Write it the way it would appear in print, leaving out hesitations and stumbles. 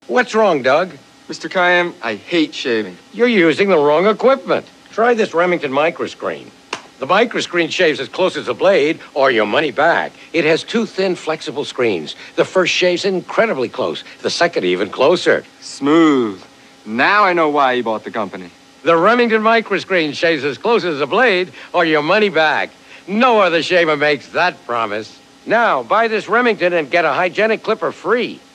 What's wrong, Doug? Mr. Kiam, I hate shaving. You're using the wrong equipment. Try this Remington microscreen. The microscreen shaves as close as a blade, or your money back. It has two thin, flexible screens. The first shaves incredibly close. The second even closer. Smooth. Now I know why he bought the company. The Remington microscreen shaves as close as a blade, or your money back. No other shaver makes that promise. Now, buy this Remington and get a hygienic clipper free.